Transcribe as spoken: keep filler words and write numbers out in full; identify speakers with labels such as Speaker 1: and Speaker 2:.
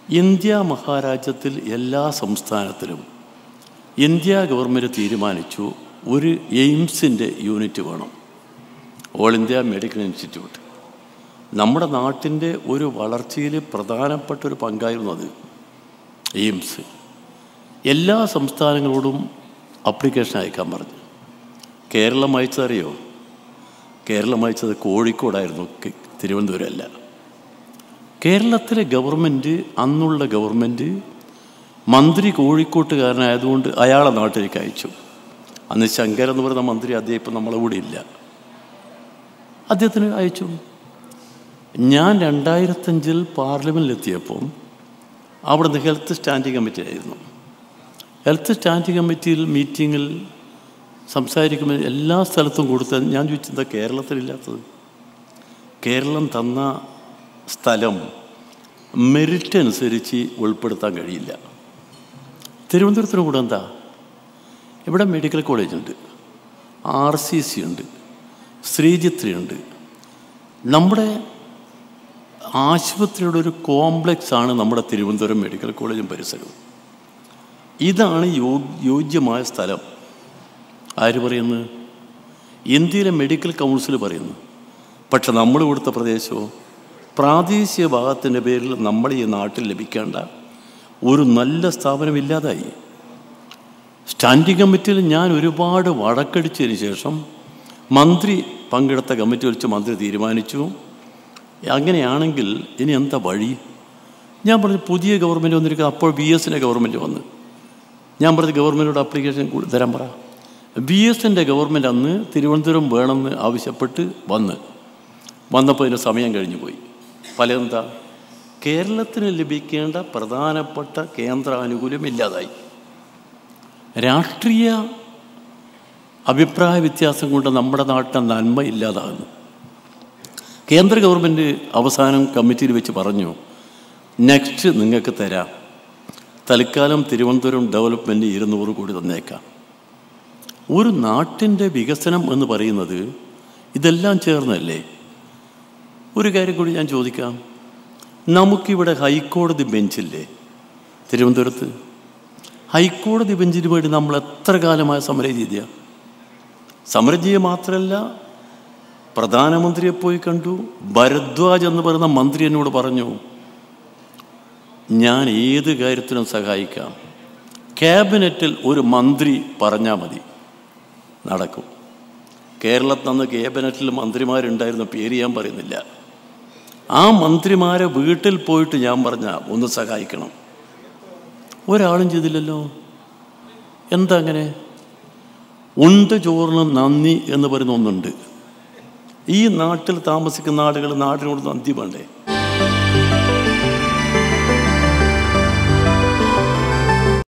Speaker 1: India മഹാരാജ്യത്തിൽ എല്ലാ സംസ്ഥാനത്തിലും India government തീരുമാനിച്ചു ഒരു എയിംസിൻ്റെ യൂണിറ്റ് വേണം, ഓൾ ഇന്ത്യ മെഡിക്കൽ ഇൻസ്റ്റിറ്റ്യൂട്ട്. നമ്മുടെ നാട്ടിൻ്റെ ഒരു വളർച്ചയിൽ പ്രധാനപ്പെട്ട ഒരു പങ്കായിരുന്നു അത് എയിംസ്. എല്ലാ സംസ്ഥാനങ്ങളോടും അപ്ലിക്കേഷൻ അയക്കാൻ പറഞ്ഞു. കേരളം അയച്ചതറിയോ? കേരളം അയച്ചത് കോഴിക്കോടായിരുന്നു, തിരുവനന്തപുരമല്ല. കേരളത്തിലെ ഗവൺമെൻറ്, അന്നുള്ള ഗവൺമെൻറ് മന്ത്രി കോഴിക്കോട്ടുകാരനായതുകൊണ്ട് അയാളെ നാട്ടിലേക്ക് അയച്ചു. അന്ന് ശങ്കർ എന്ന് പറയുന്ന മന്ത്രി, അദ്ദേഹം ഇപ്പം നമ്മളെ കൂടെ ഇല്ല, അദ്ദേഹത്തിന് അയച്ചു. ഞാൻ രണ്ടായിരത്തഞ്ചിൽ പാർലമെൻറ്റിലെത്തിയപ്പോൾ അവിടുന്ന് ഹെൽത്ത് സ്റ്റാൻഡിംഗ് കമ്മിറ്റി ആയിരുന്നു. ഹെൽത്ത് സ്റ്റാൻഡിംഗ് കമ്മിറ്റിയിൽ മീറ്റിങ്ങിൽ സംസാരിക്കുമ്പോൾ എല്ലാ സ്ഥലത്തും കൊടുത്ത ഞാൻ ചോദിച്ചെന്താ കേരളത്തിലില്ലാത്തത്? കേരളം തന്ന സ്ഥലം മെറിറ്റ് അനുസരിച്ച് ഉൾപ്പെടുത്താൻ കഴിയില്ല. തിരുവനന്തപുരത്തിന് കൂടെ എന്താ, ഇവിടെ മെഡിക്കൽ കോളേജുണ്ട്, ആർ സി സി ഉണ്ട്, ശ്രീചിത്രി ഉണ്ട്. നമ്മുടെ ആശുപത്രിയുടെ ഒരു കോംപ്ലക്സ് ആണ് നമ്മുടെ തിരുവനന്തപുരം മെഡിക്കൽ കോളേജും പരിസരവും. ഇതാണ് യോ യോഗ്യമായ സ്ഥലം. ആര് പറയുന്നു? ഇന്ത്യയിലെ മെഡിക്കൽ കൗൺസിൽ പറയുന്നു. പക്ഷെ നമ്മൾ ഇവിടുത്തെ പ്രദേശമോ പ്രാദേശിക ഭാഗത്തിൻ്റെ പേരിൽ നമ്മൾ ഈ നാട്ടിൽ ലഭിക്കേണ്ട ഒരു നല്ല സ്ഥാപനമില്ലാതായി. സ്റ്റാൻഡിംഗ് കമ്മിറ്റിയിൽ ഞാൻ ഒരുപാട് വഴക്കടിച്ചതിന് ശേഷം മന്ത്രി പങ്കെടുത്ത കമ്മിറ്റി വിളിച്ച് മന്ത്രി തീരുമാനിച്ചു, അങ്ങനെയാണെങ്കിൽ ഇനി എന്താ വഴി? ഞാൻ പറഞ്ഞു പുതിയ ഗവൺമെൻറ് വന്നിരിക്കുന്നത്. അപ്പോൾ ബി എസിൻ്റെ ഗവൺമെൻറ് വന്ന് ഞാൻ പറഞ്ഞു ഗവൺമെൻറ്റോട് ആപ്ലിക്കേഷൻ തരാൻ പറ. ബി എസിൻ്റെ ഗവൺമെൻറ് അന്ന് തിരുവനന്തപുരം വേണമെന്ന് ആവശ്യപ്പെട്ട് വന്ന് വന്നപ്പോൾ ഇതിന് സമയം കഴിഞ്ഞു പോയി. പലതെന്താ, കേരളത്തിന് ലഭിക്കേണ്ട പ്രധാനപ്പെട്ട കേന്ദ്ര ആനുകൂല്യം ഇല്ലാതായി. രാഷ്ട്രീയ അഭിപ്രായ വ്യത്യാസം കൊണ്ട് നമ്മുടെ നാട്ടിലെ നന്മ ഇല്ലാതാകുന്നു. കേന്ദ്ര ഗവൺമെൻറ് അവസാനം കമ്മിറ്റിയിൽ വെച്ച് പറഞ്ഞു, നെക്സ്റ്റ് നിങ്ങൾക്ക് തരാം, തൽക്കാലം തിരുവനന്തപുരം ഡെവലപ്മെൻറ്റ് ഇരുന്നൂറ് കോടി തന്നേക്കാം. ഒരു നാട്ടിൻ്റെ വികസനം എന്ന് പറയുന്നത് ഇതെല്ലാം ചേർന്നല്ലേ? ഒരു കാര്യം കൂടി ഞാൻ ചോദിക്കാം. നമുക്കിവിടെ ഹൈക്കോടതി ബെഞ്ചില്ലേ തിരുവനന്തപുരത്ത്? ഹൈക്കോടതി ബെഞ്ചിന് വേണ്ടി നമ്മൾ എത്ര കാലമായ സമരം ചെയ്തിയ? സമരം ചെയ്യുക മാത്രമല്ല, പ്രധാനമന്ത്രിയെ പോയി കണ്ടു. ഭരദ്വാജ് എന്ന് പറയുന്ന മന്ത്രി എന്നോട് പറഞ്ഞു, ഞാൻ ഏത് കാര്യത്തിനും സഹായിക്കാം, ക്യാബിനറ്റിൽ ഒരു മന്ത്രി പറഞ്ഞാൽ മതി, നടക്കും. കേരളത്തിൽ നിന്ന് ക്യാബിനറ്റിൽ മന്ത്രിമാരുണ്ടായിരുന്ന പേര് ഞാൻ പറയുന്നില്ല. ആ മന്ത്രിമാരെ വീട്ടിൽ പോയിട്ട് ഞാൻ പറഞ്ഞ ഒന്ന് സഹായിക്കണം, ഒരാളും ചെയ്തില്ലല്ലോ. എന്താ അങ്ങനെ? ഉണ്ട് ചോറിന് നന്ദി എന്ന് പറയുന്ന ഒന്നുണ്ട്. ഈ നാട്ടിൽ താമസിക്കുന്ന ആളുകൾ നാടിനോട് നന്ദി വേണ്ടേ?